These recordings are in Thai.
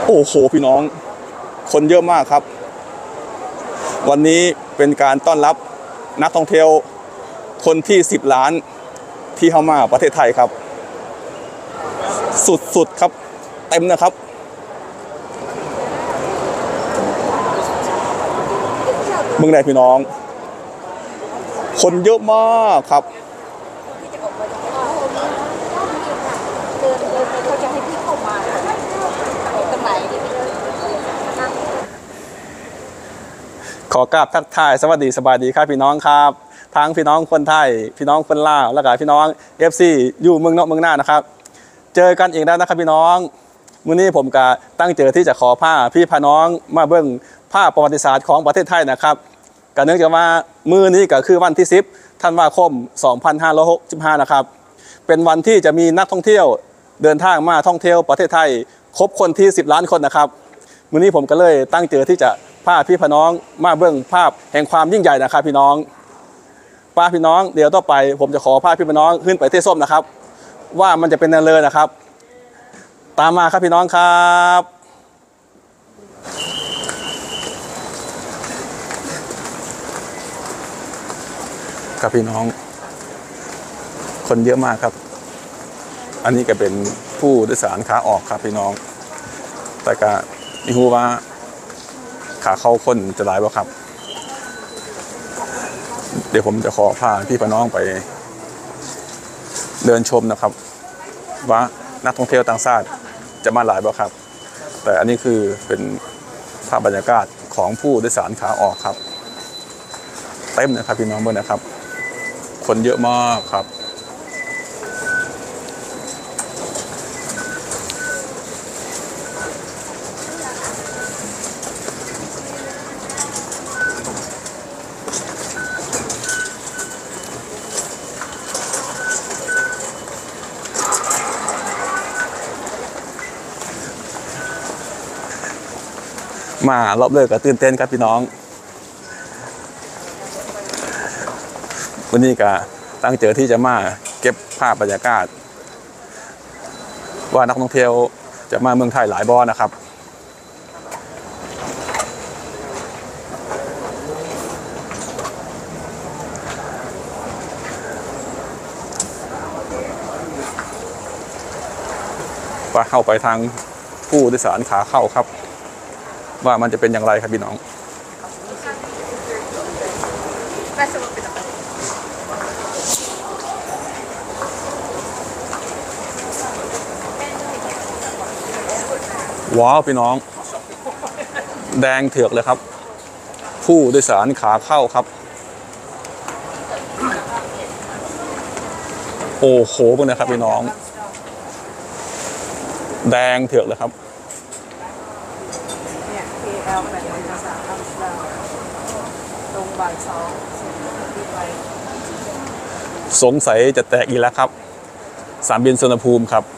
โอ้โหพี่น้องคนเยอะมากครับวันนี้เป็นการต้อนรับนักท่องเที่ยวคนที่10 ล้านที่เข้ามาประเทศไทยครับสุดๆครับเต็มนะครับเมืองไหนพี่น้องคนเยอะมากครับขอกราบทักทายสวัสดีสบายดีครับพี่น้องครับทั้งพี่น้องคนไทยพี่น้องคนลาวแล้วก็พี่น้อง FC อยู่เมืองนอกเมืองหน้านะครับเจอกันอีกแล้วนะครับพี่น้องมื้อนี้ผมก็ตั้งใจที่จะขอผ้าพี่พาน้องมาเบิ่งภาพประวัติศาสตร์ของประเทศไทยนะครับก็เนื่องจากว่ามื้อนี้ก็คือวันที่10 ธันวาคม 2565นะครับเป็นวันที่จะมีนักท่องเที่ยวเดินทางมาท่องเที่ยวประเทศไทยครบคนที่10 ล้านคนนะครับมื้อนี้ผมก็เลยตั้งใจที่จะพาพี่พาน้องมาเบิ่งภาพแห่งความยิ่งใหญ่นะครับพี่น้องป้าพี่น้องเดี๋ยวต่อไปผมจะขอพาพี่พาน้องขึ้นไปเทส้มนะครับว่ามันจะเป็นอะไรนะครับตามมาครับพี่น้องครับครับพี่น้องคนเยอะมากครับอันนี้ก็เป็นผู้โดยสารขาออกครับพี่น้องแต่ก็ไม่รู้ว่าขาเข้าคนจะหลายบ่ครับเดี๋ยวผมจะขอพาพี่พาน้องไปเดินชมนะครับว่านักท่องเที่ยวต่างชาติจะมาหลายบ่ครับแต่อันนี้คือเป็นภาพบรรยากาศของผู้โดยสารขาออกครับเต็มนะครับพี่น้องเบิ่งนะครับคนเยอะมากครับมารอบเลิกก็ตื่นเต้นครับพี่น้องวันนี้ก็ตั้งใจที่จะมาเก็บภาพบรรยากาศว่านักท่องเที่ยวจะมาเมืองไทยหลายบ่อนะครับว่าเข้าไปทางผู้โดยสารขาเข้าครับว่ามันจะเป็นอย่างไรครับพี่น้องว้าวพี่น้องแดงเถือกเลยครับผู้โดยสารขาเข้าครับโอ้โหพวกนี้ครับพี่น้องแดงเถือกเลยครับสงสัยจะแตกอีกแล้วครับสนามบินสุวรรณภูมิครับ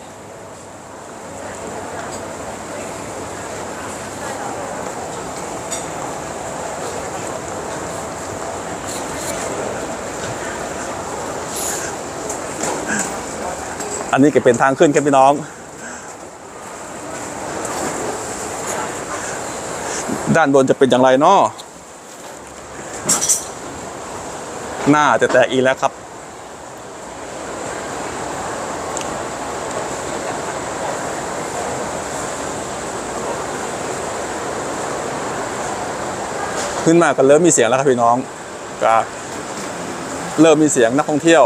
อันนี้ก็เป็นทางขึ้นครับพี่น้องด้านบนจะเป็นอย่างไรเนาะหน้าจะแตกอีกแล้วครับขึ้นมาก็เริ่มมีเสียงแล้วครับพี่น้องก็เริ่มมีเสียงนักท่องเที่ยว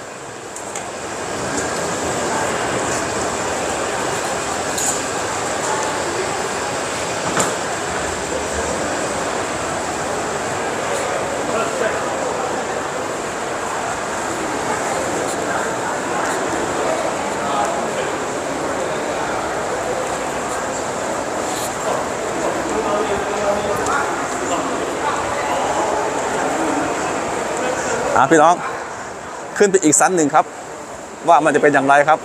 พี่น้องขึ้นไปอีกชั้นหนึ่งครับว่ามันจะเป็นอย่างไรครับ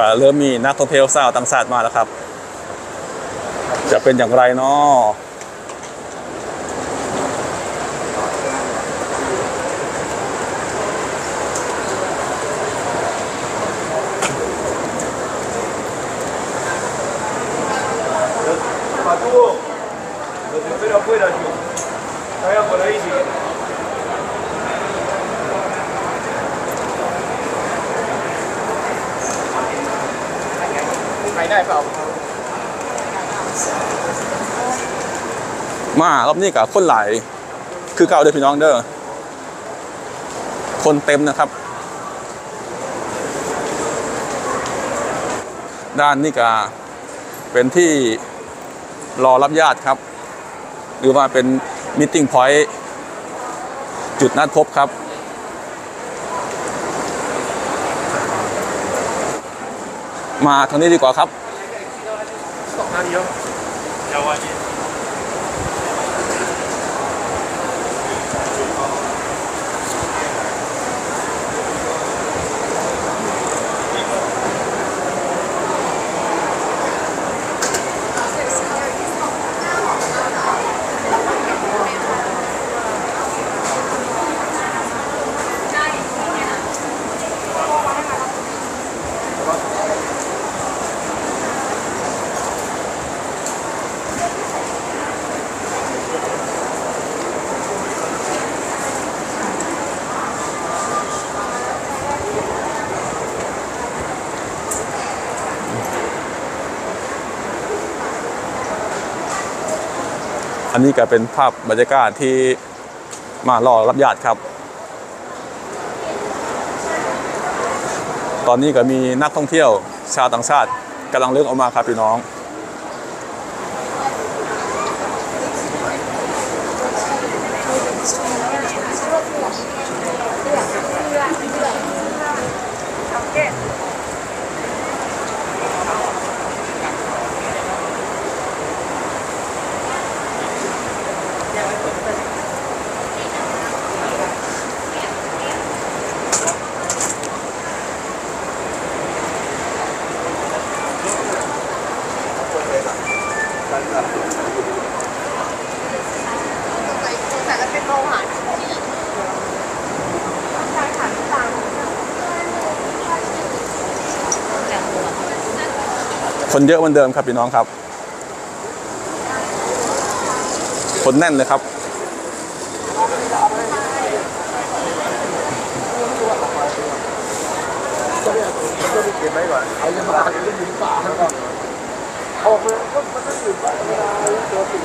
ก็เริ่มมีนักท่องเที่ยวชาวต่างชาติมาแล้วครับจะเป็นอย่างไรเนาะไปได้เปล่ามารอบนี้กับคนหลายคือเก่าเด้อพี่น้องเด้อคนเต็มนะครับด้านนี้ก็เป็นที่รอรับญาติครับหรือว่าเป็นมีตติ้งพอยต์จุดนัดพบครับมาทางนี้ดีกว่าครับอันนี้ก็เป็นภาพบรรยากาศที่มารอรับญาติครับตอนนี้ก็มีนักท่องเที่ยวชาวต่างชาติกำลังเลื่อนออกมาครับพี่น้องคนเยอะเหมือนเดิมครับพี่น้องครับคนแน่นเลยครับเก็บไว้ก่อนเอาจะมาจะได้ยินป่าแล้วก็ออกมาก็มันต้องอยู่ป่าธรรมดาตัวสี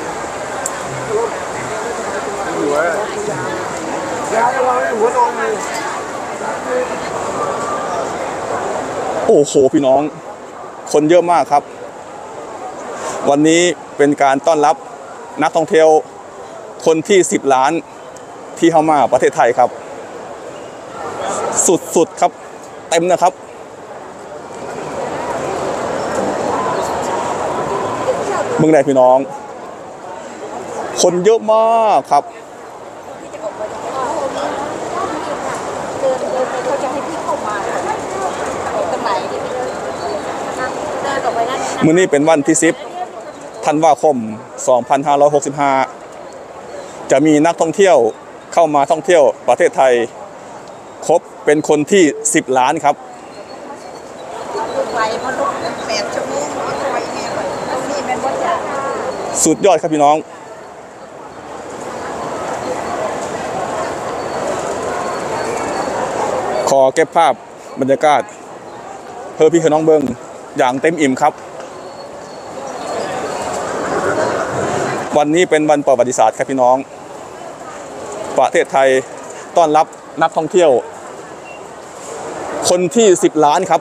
อยู่อ่ะยาจะวางในหัวนอนเลยโอ้โหพี่น้องคนเยอะมากครับวันนี้เป็นการต้อนรับนักท่องเที่ยวคนที่10 ล้านที่เข้ามาประเทศไทยครับสุดๆครับเต็มนะครับเมืองใดพี่น้องคนเยอะมากครับมื้อนี้เป็นวันที่10 ธันวาคม 2565 จะมีนักท่องเที่ยวเข้ามาท่องเที่ยวประเทศไทยครบเป็นคนที่10 ล้านครับสุดยอดครับพี่น้องขอเก็บภาพบรรยากาศเพื่อพี่น้องเบิ้งอย่างเต็มอิ่มครับวันนี้เป็นวันประวัติศาสตร์ครับพี่น้องประเทศไทยต้อนรับนักท่องเที่ยวคนที่10 ล้านครับ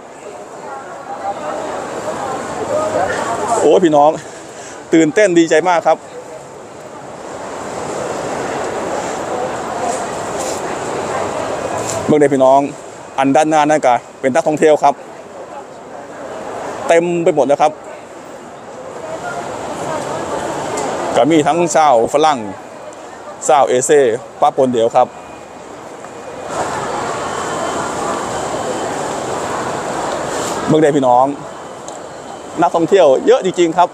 โอ้พี่น้องตื่นเต้นดีใจมากครับเมื่อใดพี่น้องอันด้านหน้านั่นก็เป็นนักท่องเที่ยวครับเต็มไปหมดนะครับก็มีทั้งชาวฝรั่งชาวเอเชียป้าปนเดียวครับเมืองใดพี่น้องนักท่องเที่ยวเยอะจริงๆครับ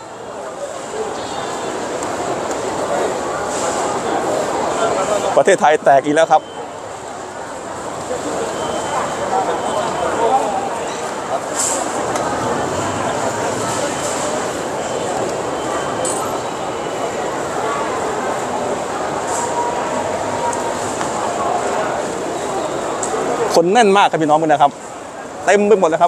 ประเทศไทยแตกอีกแล้วครับคนแน่นมากครับพี่น้องนะครับเต็มไปหมดเลยครับ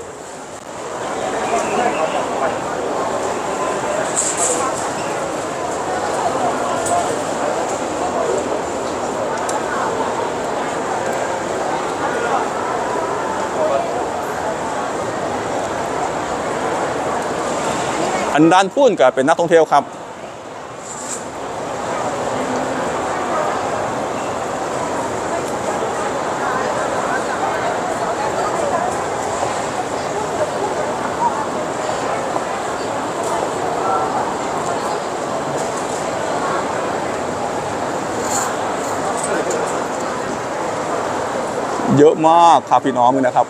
อันด้านพูนก็เป็นนักท่องเที่ยวครับเยอะมากครับพี่น้องนะครับ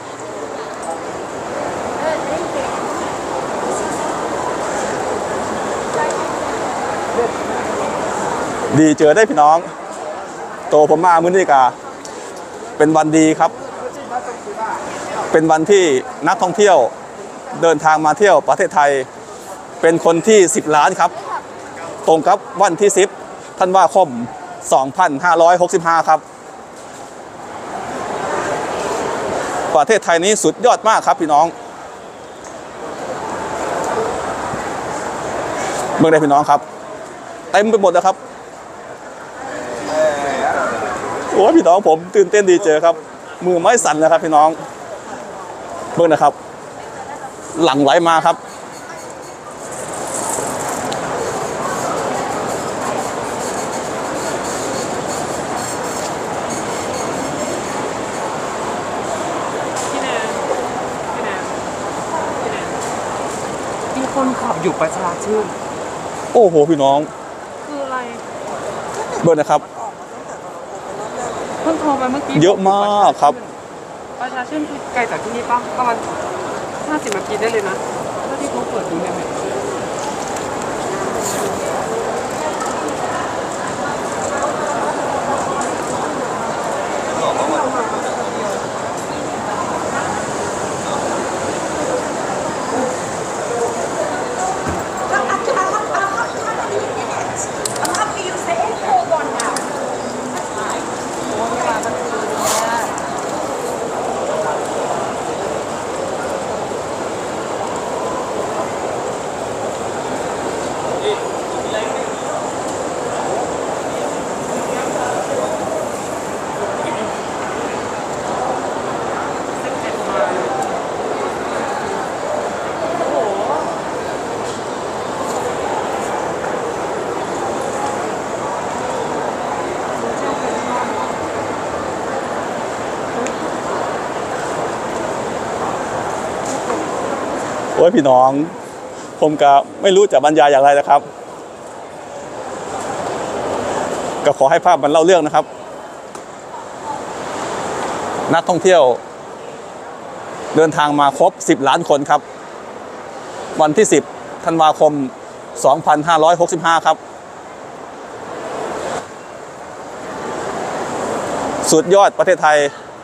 ดีเจอได้พี่น้องโตผมมามื้อนี้กะเป็นวันดีครับเป็นวันที่นักท่องเที่ยวเดินทางมาเที่ยวประเทศไทยเป็นคนที่10 ล้านครับตรงกับวันที่10 ธันวาคม 2565 ครับประเทศไทยนี้สุดยอดมากครับพี่น้องเมืองใดพี่น้องครับเต็มไปหมดแล้วครับโอ้พี่น้องผมตื่นเต้นดีเจอครับมือไม้สั่นเลยครับพี่น้องเบิ่งนะครับหลั่งไหลมาครับมีคนขับอยู่ประชาชื่นโอ้โหพี่น้องคืออะไรเบิ่งนะครับเพิ่งโทรไปเมื่อกี้เยอะมากครับประชาชื่นคือไกลจากที่นี่ปะประมาณ50 นาทีได้เลยนะถ้าที่เขาเปิดดูในแมพโอ้ยพี่น้องผมก็ไม่รู้จะบรรยายอย่างไรนะครับก็ขอให้ภาพมันเล่าเรื่องนะครับนักท่องเที่ยวเดินทางมาครบ10 ล้านคนครับวันที่10 ธันวาคม 2565 ครับสุดยอดประเทศไทย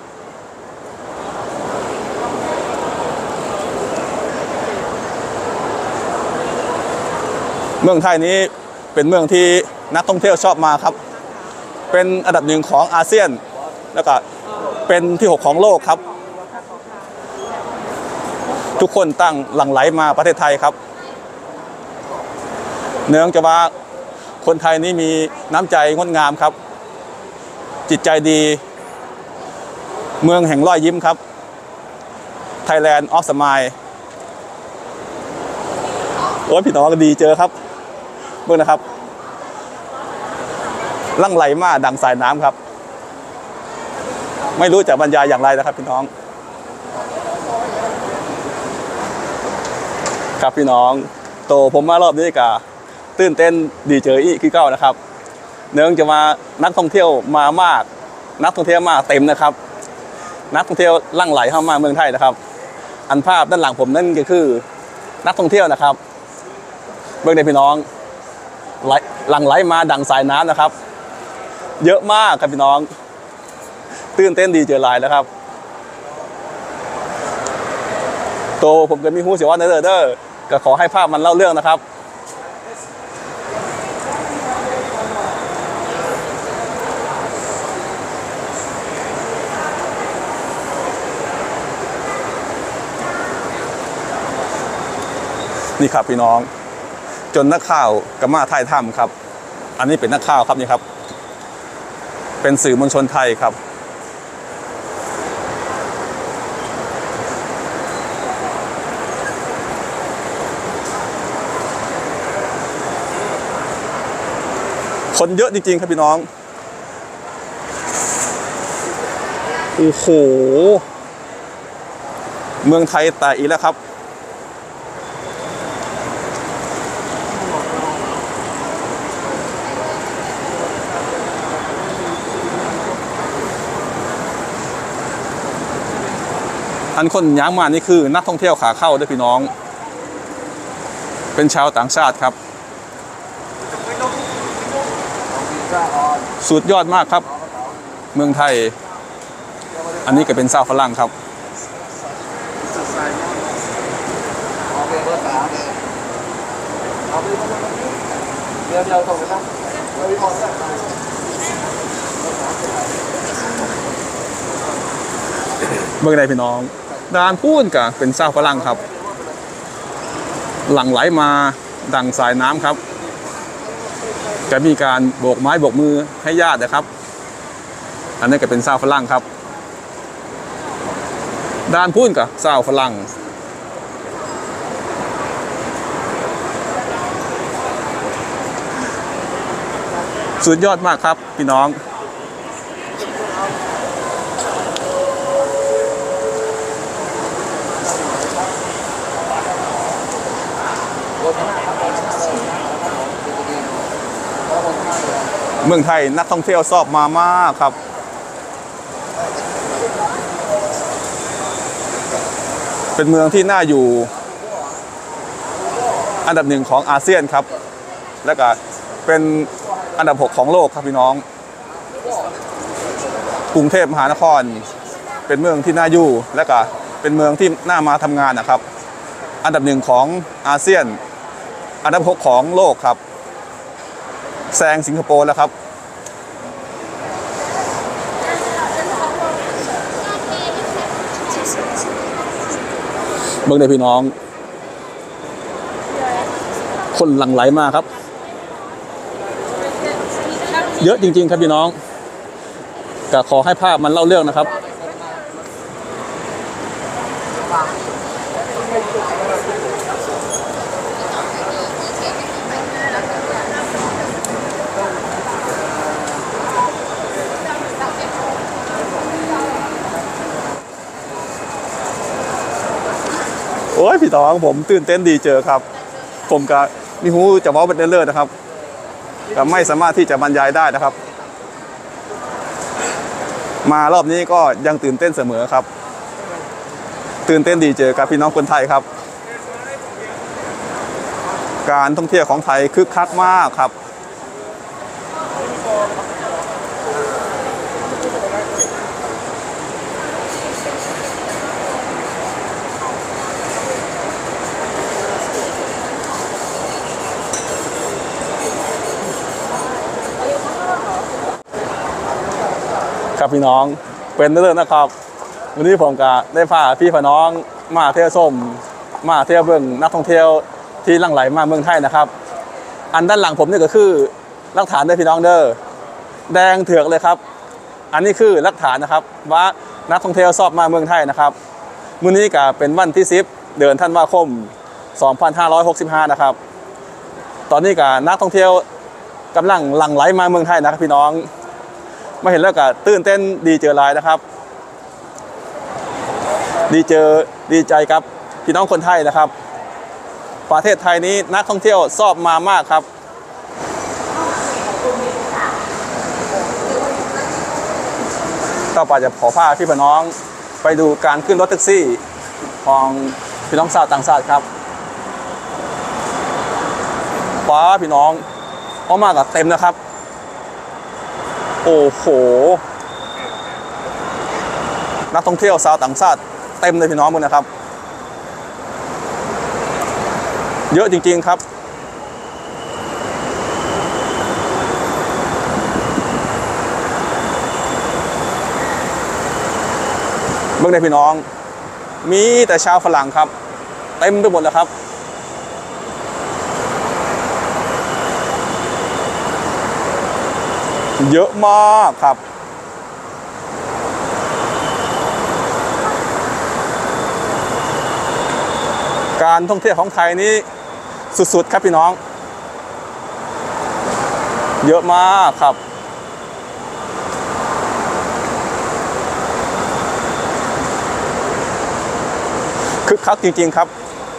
เมืองไทยนี้เป็นเมืองที่นักท่องเที่ยวชอบมาครับเป็นอันดับ1ของอาเซียนแล้วก็เป็นที่6ของโลกครับทุกคนตั้งหลั่งไหลมาประเทศไทยครับเนื่องจากว่าคนไทยนี้มีน้ำใจงดงามครับจิตใจดีเมืองแห่งรอยยิ้มครับ Thailand of Smile โอ้ยพี่น้องดีเจอครับเบิ่งนะครับลั่งไหลมาดังสายน้ำครับไม่รู้จะบรรยายอย่างไรนะครับพี่น้องครับพี่น้องโตผมมารอบนี้กะตื่นเต้นดีเจออีกคือเก้านะครับเนื่องจากว่านักท่องเที่ยวมามากนักท่องเที่ยวมาเต็มนะครับนักท่องเที่ยวลั่งไหลเข้ามาเมืองไทยนะครับอันภาพด้านหลังผมนั่นก็คือนักท่องเที่ยวนะครับเบื้องในพี่น้องหลั่งไหลมาดังสายน้ำนะครับเยอะมากครับพี่น้องตื่นเต้นดีเจอหลายแล้วครับโตผมก็มีหูเสียว่าเด้อก็ขอให้ภาพมันเล่าเรื่องนะครับนี่ครับพี่น้องจนนักข่าวกับมาถ่ายทำครับอันนี้เป็นนักข่าวครับนี่ครับเป็นสื่อมวลชนไทยครับคนเยอะจริงๆครับพี่น้องโอ้โหเมืองไทยแต่อีกแล้วครับอันคนย้างมานี่คือนักท่องเที่ยวขาเข้าด้วยพี่น้องเป็นชาวต่างชาติครับสุดยอดมากครับเมืองไทยอันนี้ก็เป็นชาวฝรั่งครับเดี๋ยวส่งไปครับเราวิเคราะห์เมืองใดพี่น้องด่านพูนกับเป็นชาวฝรั่งครับหลั่งไหลมาดังสายน้ำครับจะมีการโบกไม้โบกมือให้ญาตินะครับอันนี้ก็เป็นชาวฝรั่งครับด่านพูนกับชาวฝรั่งสุดยอดมากครับพี่น้องเมืองไทยนักท่องเที่ยวชอบมามากครับเป็นเมืองที่น่าอยู่อันดับ1ของอาเซียนครับและก็เป็นอันดับ6ของโลกครับพี่น้องกรุงเทพมหานครเป็นเมืองที่น่าอยู่และก็เป็นเมืองที่น่ามาทำงานนะครับอันดับ1ของอาเซียนอันดับ6ของโลกครับแซงสิงคโปร์แล้วครับเมืองในพี่น้องคนหลั่งไหลมาครับเยอะจริงๆครับพี่น้องก็ขอให้ภาพมันเล่าเรื่องนะครับโอ้ยพี่น้องผมตื่นเต้นดีเจอครับผมก็นี่ฮู้จะว่าเป็นเลิศนะครับก็ไม่สามารถที่จะบรรยายได้นะครับมารอบนี้ก็ยังตื่นเต้นเสมอครับตื่นเต้นดีเจอกับพี่น้องคนไทยครับการท่องเที่ยวของไทยคึกคักมากครับครับพี่น้องเป็นเรื่องนะครับวันนี้ผมก็ได้พาพี่พี่น้องมาเที่ยวส้มมาเที่ยวเบื้องนักท่องเที่ยวที่หลั่งไหลมาเมืองไทยนะครับอันด้านหลังผมนี่ก็คือหลักฐานด้วยพี่น้องเด้อแดงเถือกเลยครับอันนี้คือหลักฐานนะครับว่านักท่องเที่ยวชอบมาเมืองไทยนะครับมื้อนี้ก็เป็นวันที่10เดือนธันวาคม2565นะครับตอนนี้ก็นักท่องเที่ยวกำลังหลั่งไหลมาเมืองไทยนะครับพี่น้องมาเห็นแล้วก็ตื่นเต้นดีเจอหลายนะครับดีใจครับพี่น้องคนไทยนะครับประเทศไทยนี้นักท่องเที่ยวชอบมามากครับต่อไปจะขอพาพี่น้องไปดูการขึ้นรถแท็กซี่ของพี่น้องชาวต่างชาติครับป้าพี่น้องออกมากับเต็มนะครับโอ้โหนักท่องเที่ยวชาวต่างชาติเต็มเลยพี่น้องมึงนะครับเยอะจริงๆครับเบิ่งได้พี่น้องมีแต่ชาวฝรั่งครับเต็มไปหมดแล้วครับเยอะมากครับการท่องเที่ยวของไทยนี้สุดๆครับพี่น้องเยอะมากครับคึกคักจริงๆครับ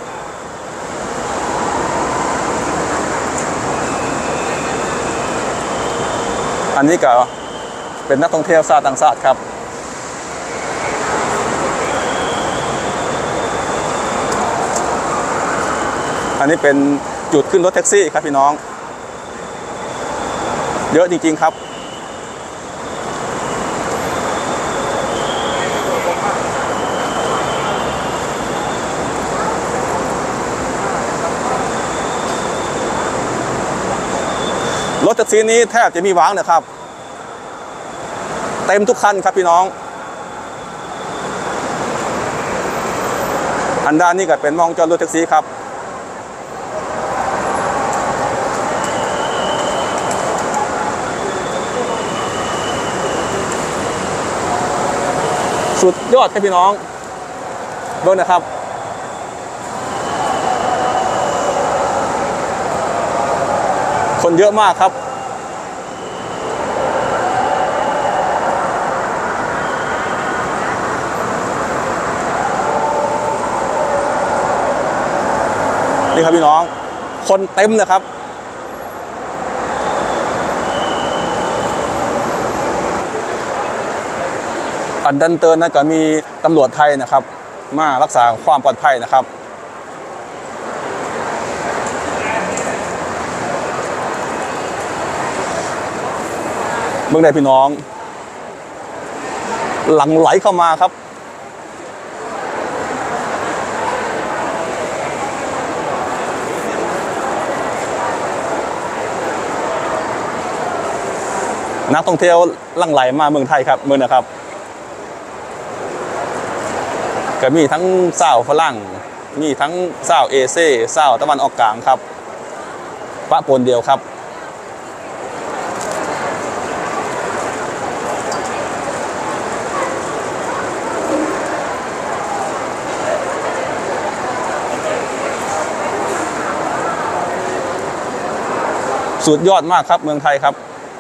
อันนี้ก็เป็นนักท่องเที่ยวชาวต่างชาติครับอันนี้เป็นจุดขึ้นรถแท็กซี่ครับพี่น้องเยอะจริงๆครับรถแท็กซี่นี้แทบจะมีวางนะครับเต็มทุกคันครับพี่น้องอันด้านนี้ก็เป็นมองจอดรถแท็กซี่ครับสุดยอดครับพี่น้องเบิ่งนะครับคนเยอะมากครับนี่ครับพี่น้องคนเต็มเลยครับอันดันเติร์นนะก็มีตำรวจไทยนะครับมารักษาความปลอดภัยนะครับเมืองใดพี่น้องหลั่งไหลเข้ามาครับนักท่องเที่ยวหลั่งไหลมาเมืองไทยครับเมืองนะครับก็มีทั้งชาวฝรั่งมีทั้งชาวเอเชียชาวตะวันออกกลางครับปะปนเดียวครับสุดยอดมากครับเมืองไทยครับ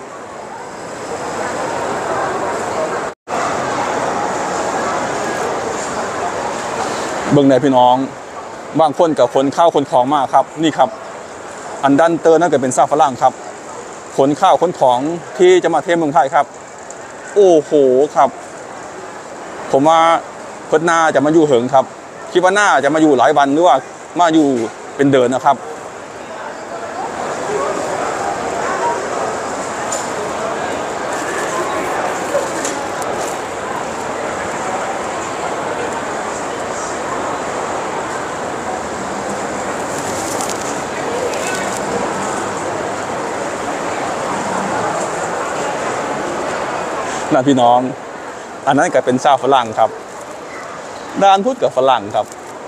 เบิ่งในพี่น้องบางคนกับคนข้าวคนของมากครับนี่ครับอันดันเตอร์นั่นก็เป็นชาวฝรั่งครับขนข้าวขนของที่จะมาเที่ยวเมืองไทยครับโอ้โหครับผมว่าเพิ่นน่าจะมาอยู่เหิงครับคิดว่าน่าจะมาอยู่หลายวันหรือว่ามาอยู่เป็นเดือนนะครับนั่นพี่น้องอันนั้นก็เป็นชาวฝรั่งครับด้านพูดกับฝรั่งครับ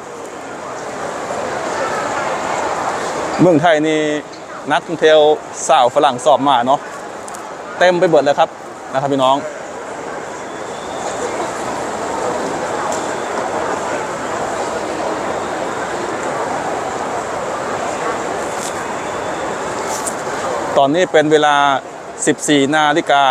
เมืองไทยนี่นักท่องเที่ยวชาวฝรั่งสอบมาเนาะเต็มไปหมดเลยครับนะครับพี่น้องตอนนี้เป็นเวลา 14 นาฬิกา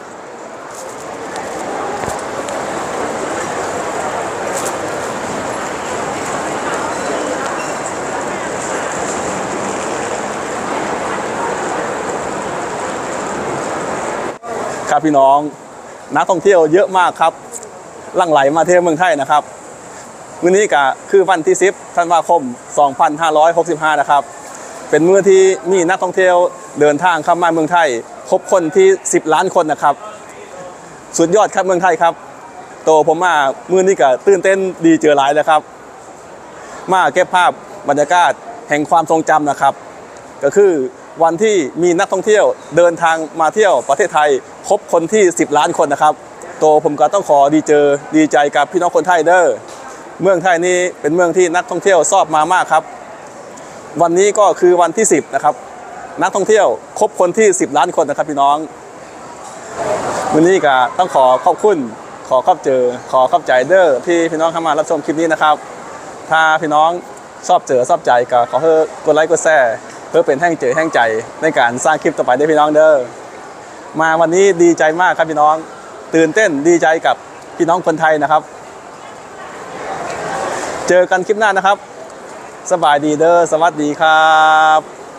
ครับพี่น้องนักท่องเที่ยวเยอะมากครับหลั่งไหลมาเที่ยวเมืองไทยนะครับมื้อนี้ก็คือวันที่10ธันวาคม2565นะครับเป็นมื้อที่มีนักท่องเที่ยวเดินทางเข้ามาเมืองไทยครบคนที่10ล้านคนนะครับสุดยอดครับเมืองไทยครับโตผมมามื้อนี้ก็ตื่นเต้นดีเจอหลายแล้วครับมาเก็บภาพบรรยากาศแห่งความทรงจำนะครับก็คือวันที่มีนักท่องเที่ยวเดินทางมาเที่ยวประเทศไทยครบคนที่10ล้านคนนะครับโตผมก็ต้องขอดีใจกับพี่น้องคนไทยเด้อเมืองไทยนี้เป็นเมืองที่นักท่องเที่ยวชอบมามากครับวันนี้ก็คือวันที่10นะครับนักท่องเที่ยวครบคนที่10ล้านคนนะครับพี่น้องวันนี้ก็ต้องขอขอบคุณขอขอบใจเด้อที่พี่น้องเข้ามารับชมคลิปนี้นะครับถ้าพี่น้องชอบใจก็ขอให้กดไลค์กดแชร์เพื่อเป็นแห้งใจในการสร้างคลิปต่อไปได้พี่น้องเด้อมาวันนี้ดีใจมากครับพี่น้องตื่นเต้นดีใจกับพี่น้องคนไทยนะครับเจอกันคลิปหน้านะครับสบายดีเด้อสวัสดีครับ